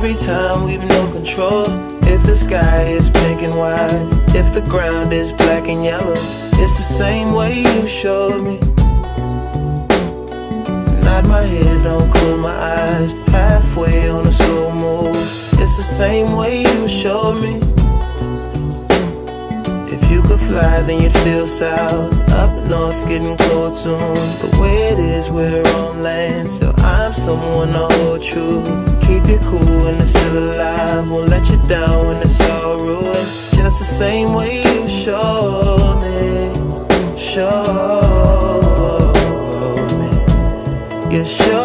every time we've no control. If the sky is pink and white, if the ground is black and yellow, it's the same way you showed me. Nod my head, don't close my eyes, halfway on a slow move. It's the same way you showed me. If you could fly, then you'd feel south. Up north's getting cold soon. The way it is, we're on land, so I'm someone to hold true. Keep you cool when it's still alive, won't let you down when it's all ruined. Just the same way you showed me, showed me. You showed